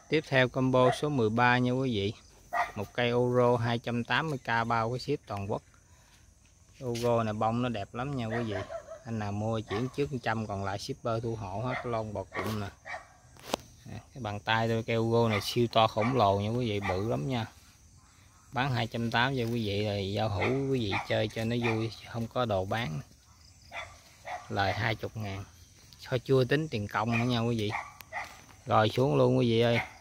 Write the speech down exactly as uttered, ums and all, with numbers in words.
Tiếp theo combo số mười ba nha quý vị. Một cây Euro hai trăm tám mươi k bao cái ship toàn quốc. Logo này bông nó đẹp lắm nha quý vị. Anh nào mua chuyển trước một trăm, còn lại shipper thu hộ hết. Lon bò cụm nè. Cái bàn tay tôi cây Euro này siêu to khổng lồ nha quý vị, bự lắm nha. Bán hai trăm tám mươi cho quý vị rồi giao hữu quý vị chơi cho nó vui, không có đồ bán. Lời hai mươi ngàn. Thôi chưa tính tiền công nữa nha quý vị. Rồi xuống luôn quý vị ơi.